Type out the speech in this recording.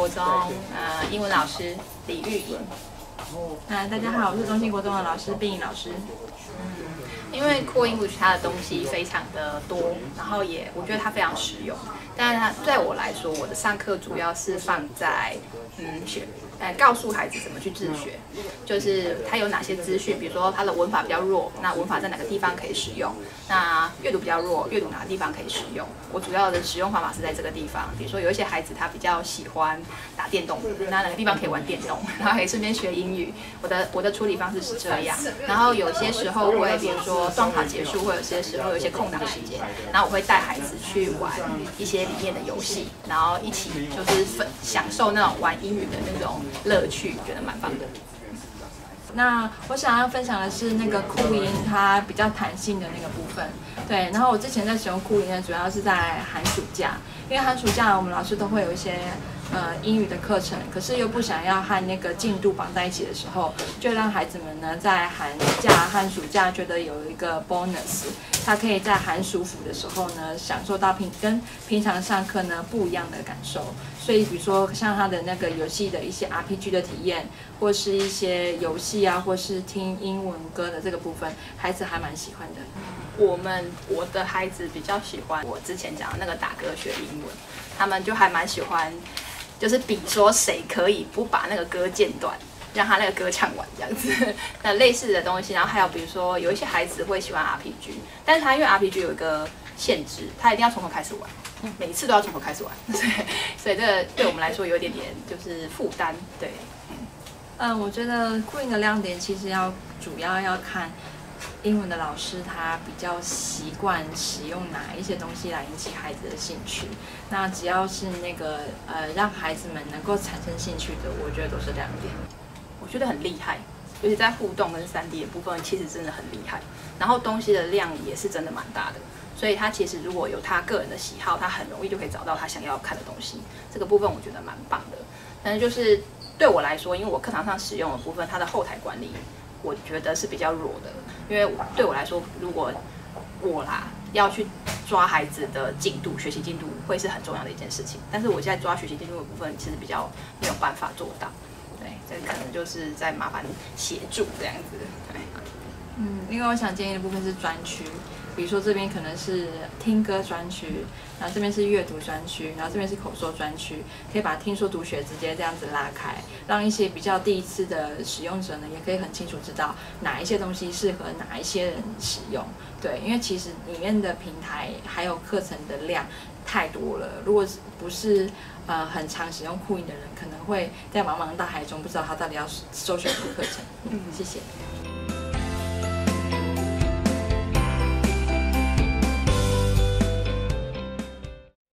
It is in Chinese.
国中英文老师李玉莹。 大家好，我是中信国中的老师冰颖老师。 因为 Cool English 它的东西非常的多，然后我觉得它非常实用。但是它对我来说，我的上课主要是放在告诉孩子怎么去自学，就是它有哪些资讯，比如说它的文法比较弱，那文法在哪个地方可以使用？那阅读比较弱，阅读哪个地方可以使用？我主要的使用方法是在这个地方。比如说有一些孩子他比较喜欢打电动，那哪个地方可以玩电动，然后可以顺便学英语。我的处理方式是这样。然后有些时候会，比如说段考结束，或者有些时候有一些空档时间，然后我会带孩子去玩一些里面的游戏，然后一起就是享受那种玩英语的那种乐趣，觉得蛮棒的。 那我想要分享的是那个酷音，它比较弹性的那个部分。对，然后我之前在使用酷音呢，主要是在寒暑假，因为寒暑假我们老师都会有一些英语的课程，可是又不想要和那个进度绑在一起的时候，就让孩子们呢在寒假和暑假觉得有一个 bonus， 他可以在寒暑辅的时候呢享受到跟平常上课呢不一样的感受。所以比如说像他的那个游戏的一些 RPG 的体验，或是一些游戏啊，或是听英文歌的这个部分，孩子还蛮喜欢的。 我的孩子比较喜欢我之前讲的那个打歌学英文，他们就还蛮喜欢，就是比说谁可以不把那个歌间断，让他那个歌唱完这样子，那类似的东西。然后还有比如说有一些孩子会喜欢 RPG， 但是他因为 RPG 有一个限制，他一定要从头开始玩。每一次都要从头开始玩，所以这个对我们来说有一点点就是负担，对。 我觉得酷音的亮点其实主要要看英文的老师他比较习惯使用哪一些东西来引起孩子的兴趣。那只要是那个让孩子们能够产生兴趣的，我觉得都是亮点。 我觉得很厉害，尤其在互动跟3D 的部分，其实真的很厉害。然后东西的量也是真的蛮大的。所以他其实如果有他个人的喜好，他很容易就可以找到他想要看的东西。这个部分我觉得蛮棒的。但是就是对我来说，因为我课堂上使用的部分，它的后台管理我觉得是比较弱的。因为对我来说，如果要去抓孩子的进度、学习进度，会是很重要的一件事情。但是我现在抓学习进度的部分，其实比较没有办法做到。对，这可能就是在麻烦协助这样子。对。 另外我想建议的部分是专区。比如说这边可能是听歌专区，然后这边是阅读专区，然后这边是口说专区，可以把听说读学直接这样子拉开，让一些比较第一次的使用者呢，也可以很清楚知道哪一些东西适合哪一些人使用。对，因为其实里面的平台还有课程的量太多了，如果不是很常使用酷音的人，可能会在茫茫大海中不知道他到底要搜选什么课程。谢谢。